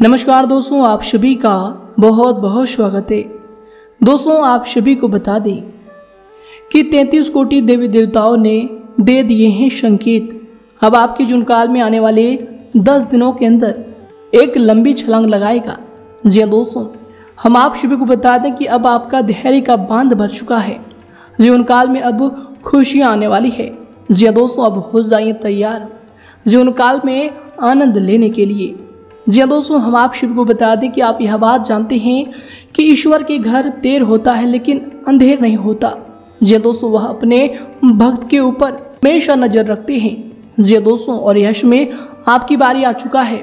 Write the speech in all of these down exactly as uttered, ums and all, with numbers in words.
नमस्कार दोस्तों, आप सभी का बहुत बहुत स्वागत है। दोस्तों, आप सभी को बता दें कि तैंतीस कोटि देवी देवताओं ने दे दिए हैं संकेत। अब आपके जून काल में आने वाले दस दिनों के अंदर एक लंबी छलांग लगाएगा। जी हाँ दोस्तों, हम आप सभी को बता दें कि अब आपका धैर्य का बांध भर चुका है। जीवन काल में अब खुशियाँ आने वाली है। जी हाँ दोस्तों, अब हो जाइए तैयार जीवन काल में आनंद लेने के लिए। जी हाँ दोस्तों, हम आप सभी को बता दें कि आप यह बात जानते हैं कि ईश्वर के घर देर होता है लेकिन अंधेर नहीं होता। जी हाँ दोस्तों, वह अपने भक्त के ऊपर हमेशा नजर रखते हैं। जी हाँ दोस्तों, और यश में आपकी बारी आ चुका है।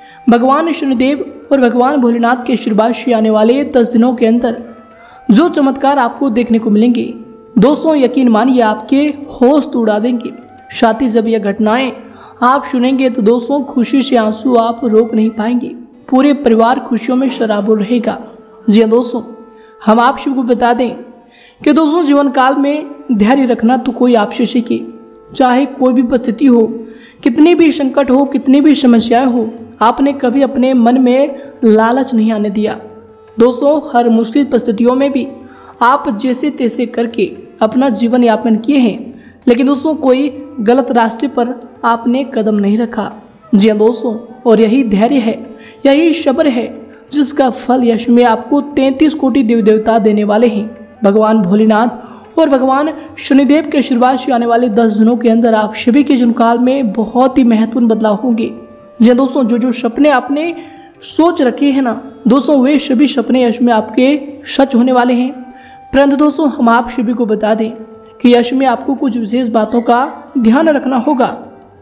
भगवान शनिदेव और भगवान भोलेनाथ के आशीर्वाद से आने वाले दस दिनों के अंदर जो चमत्कार आपको देखने को मिलेंगे दोस्तों, यकीन मानिए आपके होश तो उड़ा देंगे। साथ ही जब यह घटनाएं आप सुनेंगे तो दोस्तों खुशी से आंसू आप रोक नहीं पाएंगे। पूरे परिवार खुशियों में शराबोर रहेगा। जी हाँ दोस्तों, हम आप सबको बता दें कि दोस्तों जीवन काल में धैर्य रखना तो कोई आपसे सीखे। चाहे कोई भी परिस्थिति हो, कितनी भी संकट हो, कितनी भी समस्याएं हो, आपने कभी अपने मन में लालच नहीं आने दिया। दोस्तों, हर मुश्किल परिस्थितियों में भी आप जैसे तैसे करके अपना जीवन यापन किए हैं, लेकिन दोस्तों कोई गलत रास्ते पर आपने कदम नहीं रखा। जी हाँ दोस्तों, और यही धैर्य है, यही सब्र है जिसका फल यश में आपको तैंतीस कोटि देवी देवता देने वाले हैं। भगवान भोलेनाथ और भगवान शनिदेव के आशीर्वाद से आने वाले दस दिनों के अंदर आप सभी के जीवन काल में बहुत ही महत्वपूर्ण बदलाव होंगे। जी हाँ दोस्तों, जो जो सपने आपने सोच रखे हैं ना दोस्तों, वे सभी सपने यश में आपके सच होने वाले हैं। परंतु दोस्तों, हम आप सभी को बता दें कि यश में आपको कुछ विशेष बातों का ध्यान रखना होगा।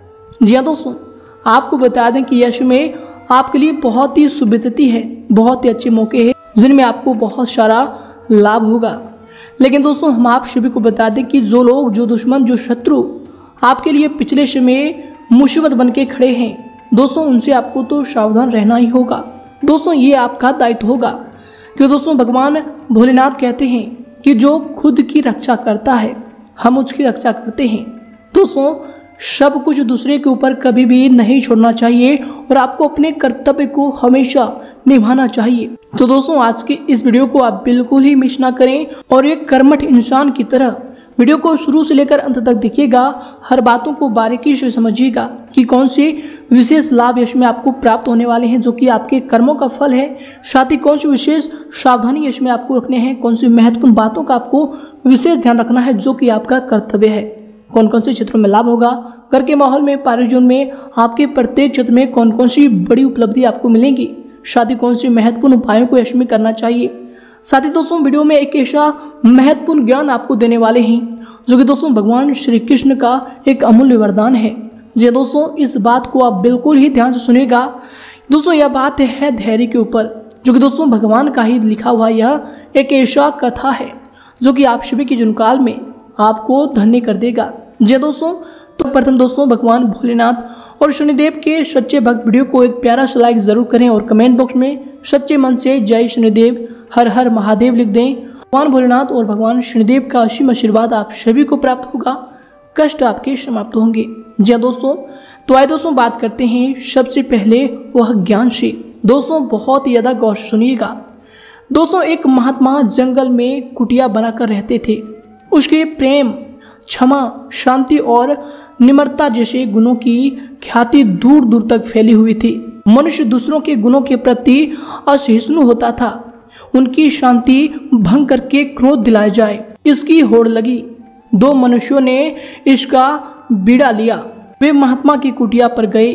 जी हाँ दोस्तों, आपको बता दें कि यश में आपके लिए बहुत ही सुविधति है, बहुत ही अच्छे मौके हैं जिनमें आपको बहुत सारा लाभ होगा। लेकिन दोस्तों, हम आप सभी को बता दें कि जो लोग, जो दुश्मन, जो शत्रु आपके लिए पिछले समय मुसीबत बन के खड़े हैं दोस्तों, उनसे आपको तो सावधान रहना ही होगा। दोस्तों, ये आपका दायित्व होगा कि दोस्तों भगवान भोलेनाथ कहते हैं कि जो खुद की रक्षा करता है हम उसकी रक्षा करते हैं। दोस्तों, सब कुछ दूसरे के ऊपर कभी भी नहीं छोड़ना चाहिए और आपको अपने कर्तव्य को हमेशा निभाना चाहिए। तो दोस्तों, आज की इस वीडियो को आप बिल्कुल ही मिस ना करें और एक कर्मठ इंसान की तरह वीडियो को शुरू से लेकर अंत तक देखिएगा। हर बातों को बारीकी से समझिएगा कि कौन से विशेष लाभ यश में आपको प्राप्त होने वाले हैं जो कि आपके कर्मों का फल है। साथ ही कौन सी विशेष सावधानी यश में आपको रखने हैं, कौन सी महत्वपूर्ण बातों का आपको विशेष ध्यान रखना है जो कि आपका कर्तव्य है। कौन कौन से क्षेत्रों में लाभ होगा, घर के माहौल में, पारिजन में, आपके प्रत्येक क्षेत्र में कौन कौन सी बड़ी उपलब्धि आपको मिलेंगी। साथ ही कौन सी महत्वपूर्ण उपायों को यश में करना चाहिए। साथ ही दोस्तों, वीडियो में एक ऐसा महत्वपूर्ण ज्ञान आपको देने वाले हैं जो कि दोस्तों भगवान श्री कृष्ण का एक अमूल्य वरदान है। जी दोस्तों, इस बात को आप बिल्कुल ही ध्यान से सुनिएगा। दोस्तों, यह बात है धैर्य के ऊपर, जो कि दोस्तों भगवान का ही लिखा हुआ यह एक ऐसा कथा है जो कि आप सभी के जीवन काल में आपको धन्य कर देगा। जी दोस्तों, तो प्रथम दोस्तों भगवान भोलेनाथ और शनिदेव के सच्चे भक्त वीडियो को एक प्यारा सा लाइक जरूर करें और कमेंट बॉक्स में सच्चे मन से जय शनिदेव, हर हर महादेव लिख दें। भगवान भोलेनाथ और भगवान शनिदेव का असीम आशीर्वाद आप सभी को प्राप्त होगा, कष्ट आपके समाप्त होंगे। जी दोस्तों, तो आइए दोस्तों बात करते हैं सबसे पहले वह ज्ञान से। दोस्तों, बहुत ही ज्यादा गौर से सुनिएगा। दोस्तों, एक महात्मा जंगल में कुटिया बनाकर रहते थे। उसके प्रेम, क्षमा, शांति और निम्रता जैसे गुणों की ख्याति दूर दूर तक फैली हुई थी। मनुष्य दूसरों के गुणों के प्रति असहिष्णु होता था। उनकी शांति भंग करके क्रोध दिलाया जाए, इसकी होड़ लगी। दो मनुष्यों ने इसका बीड़ा लिया। वे महात्मा की कुटिया पर गए।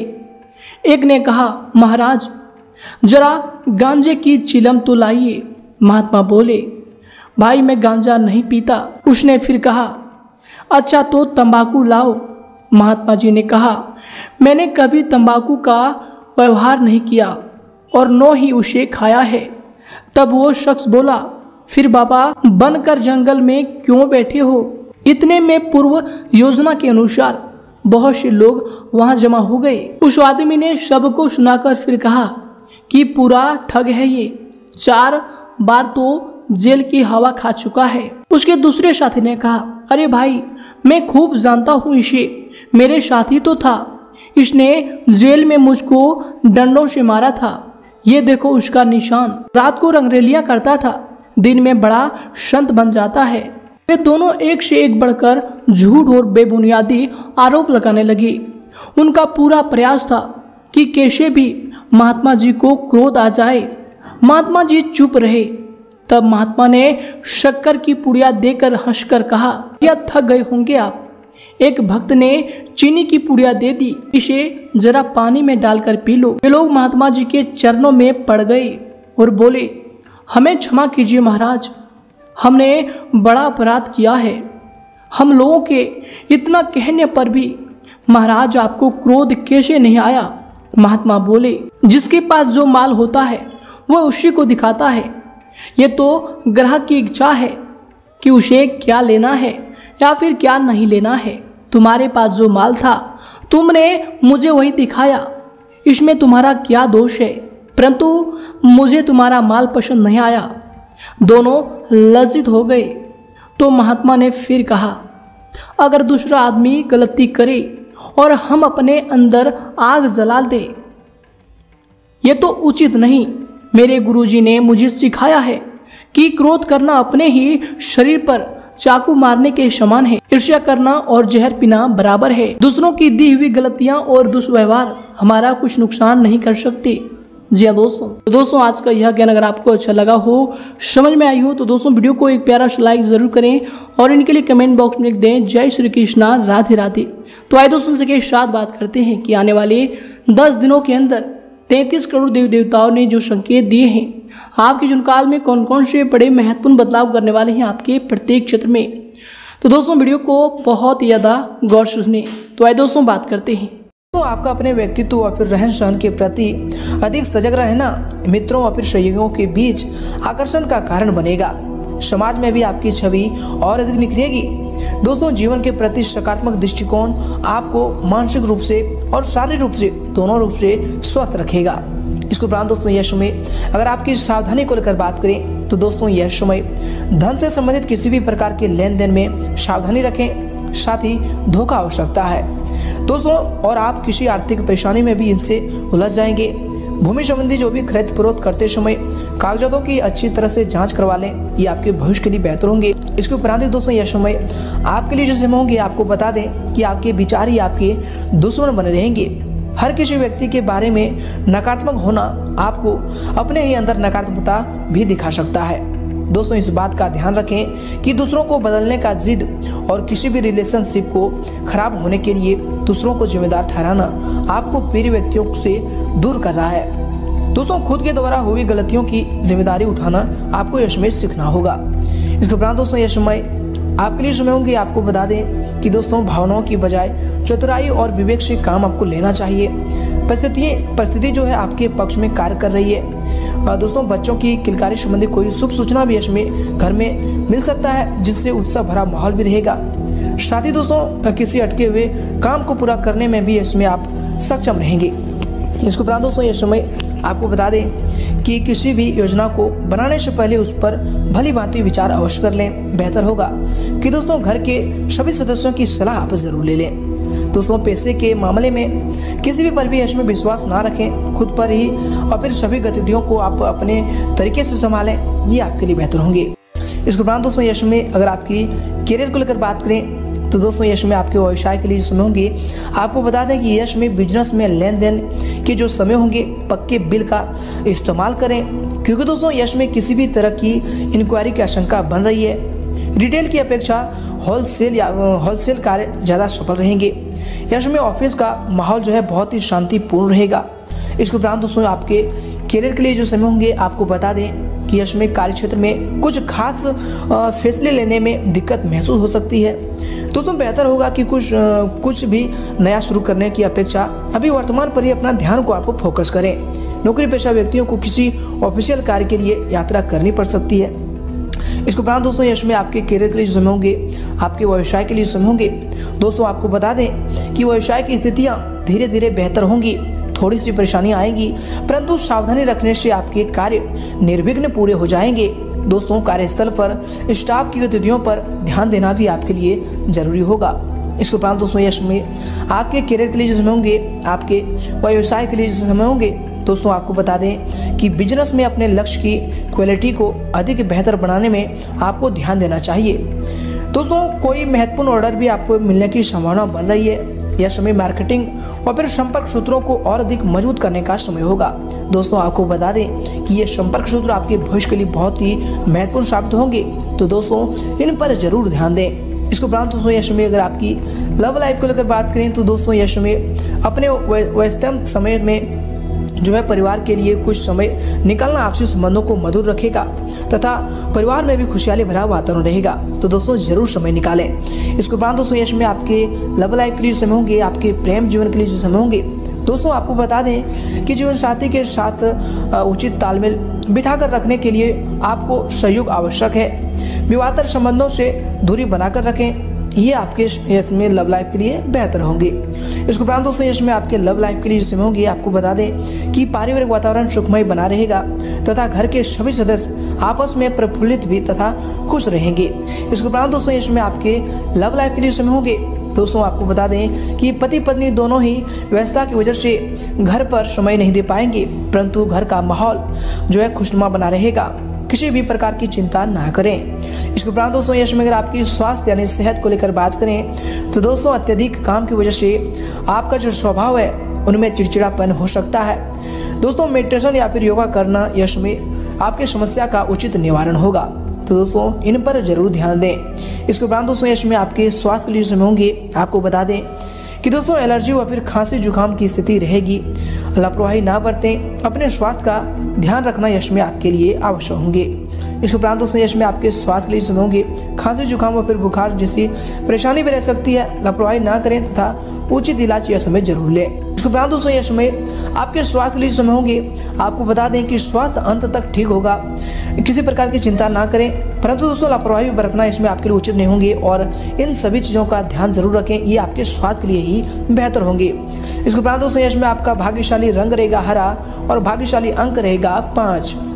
एक ने कहा, महाराज जरा गांजे की चिलम तो लाइए। महात्मा बोले, भाई मैं गांजा नहीं पीता। उसने फिर कहा, अच्छा तो तंबाकू लाओ। महात्मा जी ने कहा, मैंने कभी तंबाकू का व्यवहार नहीं किया और न ही उसे खाया है। तब वो शख्स बोला, फिर बाबा बनकर जंगल में क्यों बैठे हो? इतने में पूर्व योजना के अनुसार बहुत से लोग वहां जमा हो गए। उस आदमी ने सबको सुनाकर फिर कहा कि पूरा ठग है ये, चार बार तो जेल की हवा खा चुका है। उसके दूसरे साथी ने कहा, अरे भाई मैं खूब जानता हूँ इसे, मेरे साथी तो था, इसने जेल में मुझको डंडों से मारा था। ये देखो उसका निशान। रात को रंगरेलियां करता था, दिन में बड़ा संत बन जाता है। वे दोनों एक से एक बढ़कर झूठ और बेबुनियादी आरोप लगाने लगे। उनका पूरा प्रयास था कि कैसे भी महात्मा जी को क्रोध आ जाए। महात्मा जी चुप रहे। तब महात्मा ने शक्कर की पुड़िया देकर हंसकर कहा, या थक गए होंगे आप। एक भक्त ने चीनी की पुड़िया दे दी, इसे जरा पानी में डालकर पी लो। वे लोग महात्मा जी के चरणों में पड़ गए और बोले, हमें क्षमा कीजिए महाराज, हमने बड़ा अपराध किया है। हम लोगों के इतना कहने पर भी महाराज आपको क्रोध कैसे नहीं आया? महात्मा बोले, जिसके पास जो माल होता है वह उसी को दिखाता है। ये तो ग्राहक की इच्छा है कि उसे क्या लेना है या फिर क्या नहीं लेना है। तुम्हारे पास जो माल था तुमने मुझे वही दिखाया, इसमें तुम्हारा क्या दोष है? परंतु मुझे तुम्हारा माल पसंद नहीं आया। दोनों लज्जित हो गए। तो महात्मा ने फिर कहा, अगर दूसरा आदमी गलती करे और हम अपने अंदर आग जला दे, ये तो उचित नहीं। मेरे गुरुजी ने मुझे सिखाया है कि क्रोध करना अपने ही शरीर पर चाकू मारने के समान है। ईर्ष्या करना और जहर पीना बराबर है। दूसरों की दी हुई गलतियां और दुष्व्यवहार हमारा कुछ नुकसान नहीं कर सकते। जी हाँ दोस्तों, तो दोस्तों आज का यह ज्ञान अगर आपको अच्छा लगा हो, समझ में आई हो, तो दोस्तों वीडियो को एक प्यारा सा लाइक जरूर करें और इनके लिए कमेंट बॉक्स में लिख दें, जय श्री कृष्णा, राधे राधे। तो आइए दोस्तों से के साथ बात करते हैं कि आने वाले दस दिनों के अंदर तैंतीस करोड़ देवी देवताओं ने जो संकेत दिए हैं, आपके जीवन काल में कौन कौन से बड़े महत्वपूर्ण बदलाव करने वाले हैं आपके प्रत्येक क्षेत्र में। तो दोस्तों वीडियो को बहुत ही ज्यादा गौर से सुने। तो आइए दोस्तों बात करते हैं। तो आपका अपने व्यक्तित्व और फिर रहन सहन के प्रति अधिक सजग रहना मित्रों और फिर सहयोगियों के बीच आकर्षण का कारण बनेगा। समाज में भी आपकी छवि और अधिक निखरेगी। दोस्तों जीवन के प्रति सकारात्मक दृष्टिकोण आपको मानसिक रूप से और शारीरिक रूप से दोनों रूप से स्वस्थ रखेगा। इसके उपरांत दोस्तों यह समय अगर आपकी सावधानी को लेकर बात करें तो दोस्तों यह समय धन से संबंधित किसी भी प्रकार के लेन देन में सावधानी रखें, साथ ही धोखा हो सकता है दोस्तों, और आप किसी आर्थिक परेशानी में भी इनसे उलझ जाएंगे। भूमि संबंधी जो भी खरीद फरोख्त करते समय कागजातों की अच्छी तरह से जांच करवा लें, ये आपके भविष्य के लिए बेहतर होंगे। इसके उपरांत दोस्तों यह समय आपके लिए जो समय होंगे, आपको बता दें कि आपके विचार ही आपके दुश्मन बने रहेंगे। हर किसी व्यक्ति के बारे में नकारात्मक होना आपको अपने ही अंदर नकारात्मकता भी दिखा सकता है। दोस्तों इस बात का ध्यान रखें कि दूसरों को बदलने का जिद और किसी भी रिलेशनशिप को खराब होने के लिए दूसरों को जिम्मेदार ठहराना आपको प्रिय व्यक्तियों से दूर कर रहा है। दोस्तों खुद के द्वारा हुई गलतियों की जिम्मेदारी उठाना आपको यह समय सीखना होगा। इसके उपरांत दोस्तों यह समय आपके लिए समय होंगे। आपको बता दें कि दोस्तों भावनाओं की बजाय चतुराई और विवेक से काम आपको लेना चाहिए। परिस्थिति परिस्थिति जो है आपके पक्ष में कार्य कर रही है। दोस्तों बच्चों की किलकारी संबंधी कोई शुभ सूचना भी इसमें घर में मिल सकता है, जिससे उत्साह भरा माहौल भी रहेगा। साथ ही दोस्तों किसी अटके हुए काम को पूरा करने में भी इसमें आप सक्षम रहेंगे। इसके उपरांत दोस्तों यह समय आपको बता दें कि किसी भी योजना को बनाने से पहले उस पर भली भांति विचार अवश्य कर लें। बेहतर होगा कि दोस्तों घर के सभी सदस्यों की सलाह आप जरूर ले लें। दोस्तों पैसे के मामले में किसी भी परिवेश में विश्वास ना रखें, खुद पर ही और फिर सभी गतिविधियों को आप अपने तरीके से संभालें, ये आपके लिए बेहतर होंगे। इसके उपरांत दोस्तों यश में अगर आपकी करियर को लेकर बात करें तो दोस्तों यश में आपके व्यवसाय के लिए समय होंगे। आपको बता दें कि यश में बिजनेस में लेन देन के जो समय होंगे पक्के बिल का इस्तेमाल करें, क्योंकि दोस्तों यश में किसी भी तरह की इंक्वायरी की आशंका बन रही है। रिटेल की अपेक्षा होलसेल या होलसेल कार्य ज़्यादा सफल रहेंगे। यश में ऑफिस का माहौल जो है बहुत ही शांतिपूर्ण रहेगा। इसके उपरांत दोस्तों आपके करियर के लिए जो समय होंगे, आपको बता दें कि यश में कार्य क्षेत्र में कुछ खास फैसले लेने में दिक्कत महसूस हो सकती है। दोस्तों बेहतर होगा कि कुछ कुछ भी नया शुरू करने की अपेक्षा अभी वर्तमान पर ही अपना ध्यान को आपको फोकस करें। नौकरी पेशा व्यक्तियों को किसी ऑफिशियल कार्य के लिए यात्रा करनी पड़ सकती है। इसके उपरांत दोस्तों यश में आपके करियर के लिए समय होंगे, आपके व्यवसाय के लिए समय होंगे। दोस्तों आपको बता दें कि व्यवसाय की स्थितियां धीरे धीरे बेहतर होंगी। थोड़ी सी परेशानियां आएंगी, परंतु सावधानी रखने से आपके कार्य निर्विघ्न पूरे हो जाएंगे। दोस्तों कार्यस्थल पर स्टाफ की गतिविधियों पर ध्यान देना भी आपके लिए जरूरी होगा। इसके उपरांत दोस्तों यश में आपके करियर के लिए जो समय होंगे, आपके व्यवसाय के लिए जो समय होंगे, दोस्तों आपको बता दें कि बिजनेस में अपने लक्ष्य की क्वालिटी को अधिक बेहतर बनाने में आपको ध्यान देना चाहिए। दोस्तों कोई महत्वपूर्ण ऑर्डर भी आपको मिलने की संभावना बन रही है। यह समय मार्केटिंग और फिर संपर्क सूत्रों को और अधिक मजबूत करने का समय होगा। दोस्तों आपको बता दें कि ये संपर्क सूत्र आपके भविष्य के लिए बहुत ही महत्वपूर्ण साबित होंगे, तो दोस्तों इन पर जरूर ध्यान दें। इसके उपरांत दोस्तों यह समय अगर आपकी लव लाइफ को लेकर बात करें तो दोस्तों यह समय अपने व्यस्तम समय में जो है परिवार के लिए कुछ समय निकालना आपसी संबंधों को मधुर रखेगा तथा परिवार में भी खुशहाली भरा वातावरण रहेगा, तो दोस्तों जरूर समय निकालें। इसके उपरांत दोस्तों यश में आपके लव लाइफ के लिए समय होंगे, आपके प्रेम जीवन के लिए जो समय होंगे। दोस्तों आपको बता दें कि जीवन साथी के साथ उचित तालमेल बिठाकर रखने के लिए आपको सहयोग आवश्यक है। विवाहेतर संबंधों से दूरी बनाकर रखें, ये आपके यश में लव लाइफ के लिए बेहतर होंगे। इसके उपरांत दोस्तों यश में आपके लव लाइफ के लिए जो समय होंगे, आपको बता दें कि पारिवारिक वातावरण सुखमय बना रहेगा तथा घर के सभी सदस्य आपस में प्रफुल्लित भी तथा खुश रहेंगे। इसके उपरांत दोस्तों यश में आपके लव लाइफ के लिए समय होंगे। दोस्तों आपको बता दें कि पति पत्नी दोनों ही व्यस्तता की वजह से घर पर समय नहीं दे पाएंगे, परंतु घर का माहौल जो है खुशनुमा बना रहेगा। किसी भी प्रकार की चिंता ना करें। इसके उपरांत दोस्तों यश में अगर आपकी स्वास्थ्य यानी सेहत को लेकर बात करें तो दोस्तों अत्यधिक काम की वजह से आपका जो स्वभाव है उनमें चिड़चिड़ापन हो सकता है। दोस्तों मेडिटेशन या फिर योगा करना यश में आपकी समस्या का उचित निवारण होगा, तो दोस्तों इन पर जरूर ध्यान दें। इसके उपरांत दोस्तों यश में आपके स्वास्थ्य के लिए समय होंगे। आपको बता दें कि दोस्तों एलर्जी या फिर खांसी जुकाम की स्थिति रहेगी, लापरवाही ना बरतें। अपने स्वास्थ्य का ध्यान रखना यश में आपके लिए आवश्यक होंगे। इसके उपरांत दोस्तों यश में आपके स्वास्थ्य के लिए समय होंगे। खांसी जुकाम या फिर बुखार जैसी परेशानी भी रह सकती है, लापरवाही ना करें तथा उचित इलाज यह समय जरूर लें। इसके उपरांत दोस्तों यश में आपके स्वास्थ्य के लिए समय होंगे। आपको बता दें कि स्वास्थ्य अंत तक ठीक होगा, किसी प्रकार की चिंता ना करें, परंतु दोस्तों लापरवाही भी बरतना इसमें आपके लिए उचित नहीं होंगे और इन सभी चीज़ों का ध्यान जरूर रखें, ये आपके स्वास्थ्य के लिए ही बेहतर होंगे। इसके उपरांत दोस्तों यश में आपका भाग्यशाली रंग रहेगा हरा और भाग्यशाली अंक रहेगा पाँच।